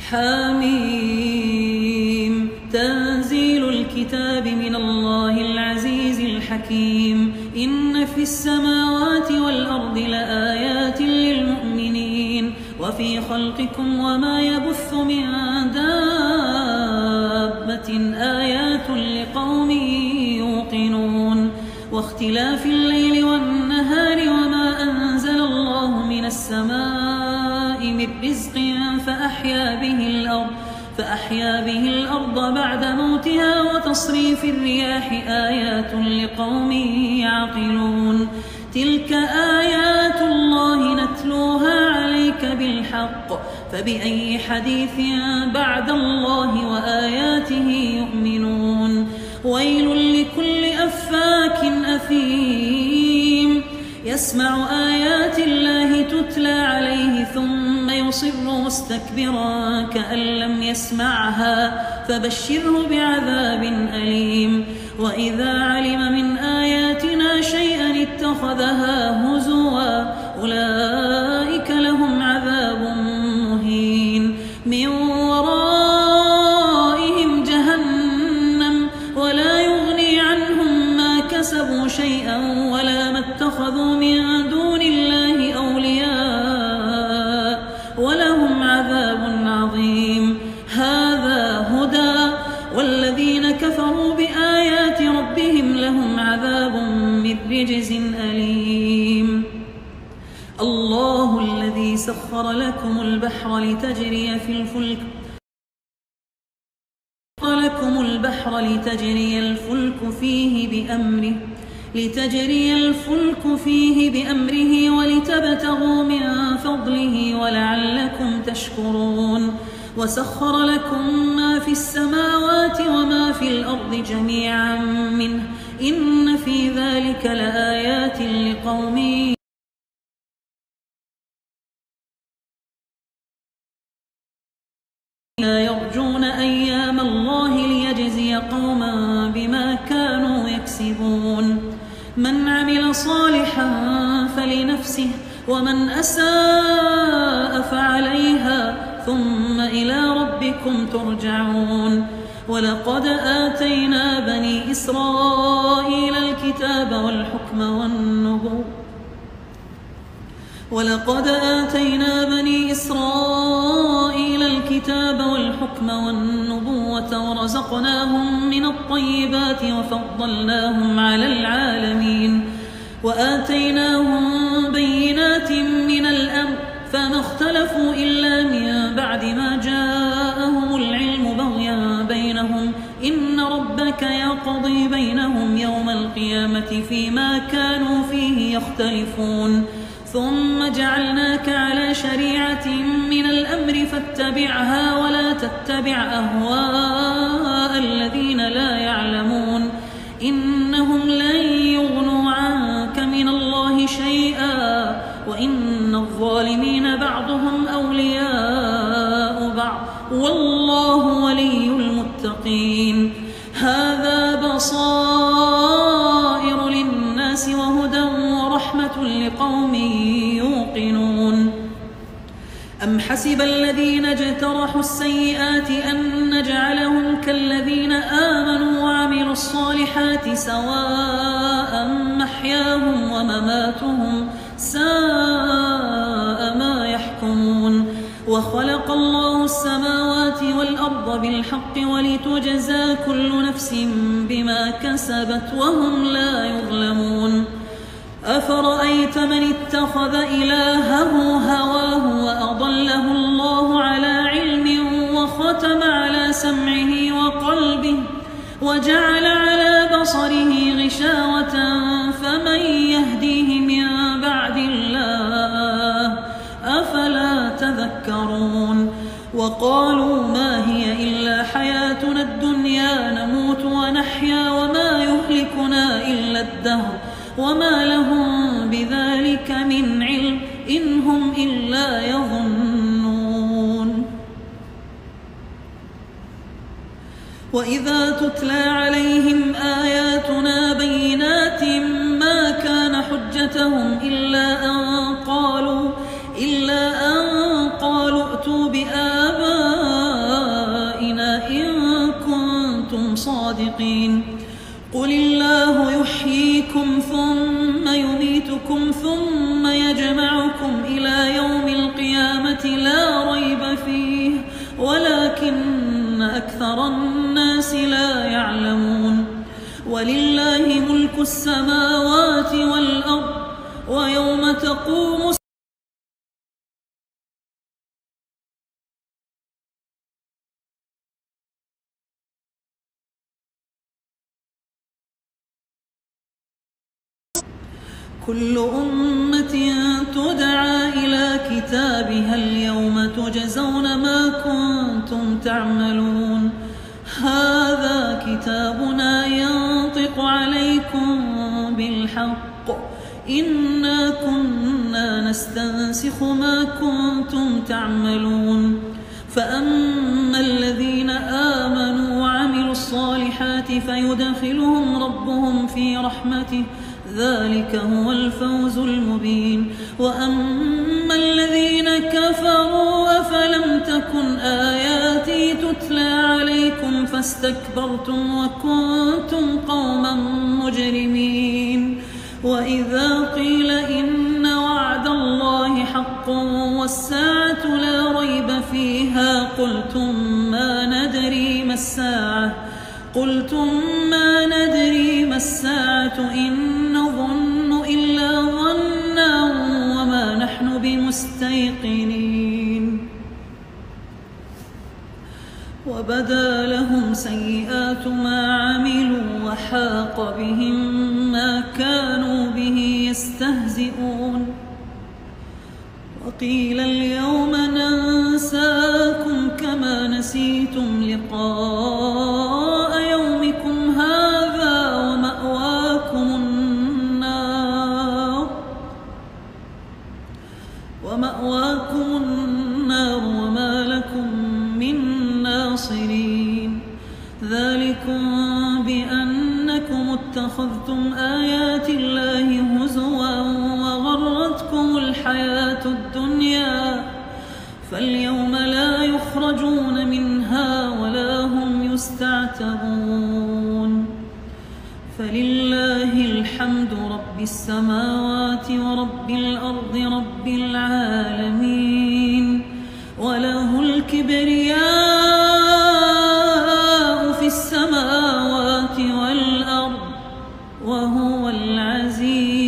حميم. تنزيل الكتاب من الله العزيز الحكيم. إن في السماوات والأرض لآيات للمؤمنين وفي خلقكم وما يبث من دابة آيات لقوم يوقنون. واختلاف الليل والنهار وما أنزل الله من السماء من رزق فأحيا به الأرض بعد موتها وتصريف الرياح آيات لقوم يعقلون. تلك آيات الله نتلوها عليك بالحق فبأي حديث بعد الله وآياته يؤمنون. ويل لكل أفاك أثيم يسمع آيات الله تتلى عليه ثم يصر مستكبرا كأن لم يسمعها فبشره بعذاب أليم. وإذا علم من آياتنا شيئا اتخذها هزوا أولئك لهم عذاب مهين. من ورائهم جهنم ولا يغني عنهم ما كسبوا شيئا ولا ما اتخذوا من دون الله أولياء ولهم عذاب عظيم. هذا هدى والذين كفروا بآيات ربهم لهم عذاب من رجز أليم. الله الذي سخر لكم البحر لتجري الفلك فيه بأمره ولتبتغوا من فضله ولعلكم تشكرون. وسخر لكم ما في السماوات وما في الأرض جميعا منه إن في ذلك لآيات لقوم يرجون أيام الله ليجزي قوما بما كانوا يكسبون. من عمل صالحا فلنفسه ومن أساء فعليها ثم إلى ربكم ترجعون. ولقد آتينا بني إسرائيل الكتاب والحكم والنبوة ورزقناهم من الطيبات وفضلناهم على العالمين. وآتيناهم بينات من الأمر فما اختلفوا إلا من بعد ما جاءهم العلم بغيا بينهم إن ربك يقضي بينهم يوم القيامة فيما كانوا فيه يختلفون. ثم جعلناك على شريعة من الأمر فاتبعها ولا تتبع أهواء الذين لا يعلمون إنهم لن يغنوا عنك من الله شيئا وإن الظالمين بعضهم أولياء بعض والله ولي المتقين. هذا بصائر للناس وهدى ورحمة لقوم يوقنون. أم حسب الذين اجترحوا السيئات أن نجعلهم كالذين آمنوا وعملوا الصالحات سواء محياهم ومماتهم ساء ما يحكمون. وخلق الله السماوات والأرض بالحق ولتجزى كل نفس بما كسبت وهم لا يظلمون. أفرأيت من اتخذ إلهه هواه وأضله الله على علم وختم على سمعه وقلبه وجعل على بصره غشاوة فمن يهديه من بعد الله أفلا تذكرون. وقالوا ما هي إلا حياتنا الدنيا نموت ونحيا وما يهلكنا إلا الدهر وما لهم بذلك من علم إن هم إلا يظنون. وإذا تتلى عليهم آياتنا بينات ما كان حجتهم إلا أن قالوا ائتوا بآبائنا الصادقين. قل الله يحييكم ثم يميتكم ثم يجمعكم إلى يوم القيامة لا ريب فيه ولكن أكثر الناس لا يعلمون. ولله ملك السماوات والأرض ويوم تقوم كل أمة تدعى إلى كتابها اليوم تجزون ما كنتم تعملون. هذا كتابنا ينطق عليكم بالحق إنا كنا نستنسخ ما كنتم تعملون. فأما الذين آمنوا وعملوا الصالحات فيدخلهم ربهم في رحمته ذلك هو الفوز المبين. وأما الذين كفروا أفلم تكن آياتي تتلى عليكم فاستكبرتم وكنتم قوما مجرمين. وإذا قيل إن وعد الله حق والساعة لا ريب فيها قلتم ما ندري ما الساعة إن نظن إلا ظنا وما نحن بمستيقنين. وبدا لهم سيئات ما عملوا وحاق بهم ما كانوا به يستهزئون. وقيل اليوم ننساكم كما نسيتم لقاء يومكم هذا ومأواكم النار وما لكم من ناصرين. ذلكم بأنكم اتخذتم آيات الله هزوا وغرتكم الحياة الدنيا فاليوم لا يخرجون منها ولا هم يستعتبون. فلله الحمد رب السماوات ورب الأرض رب العالمين وله الكبرياء في السماوات والأرض وهو العزيز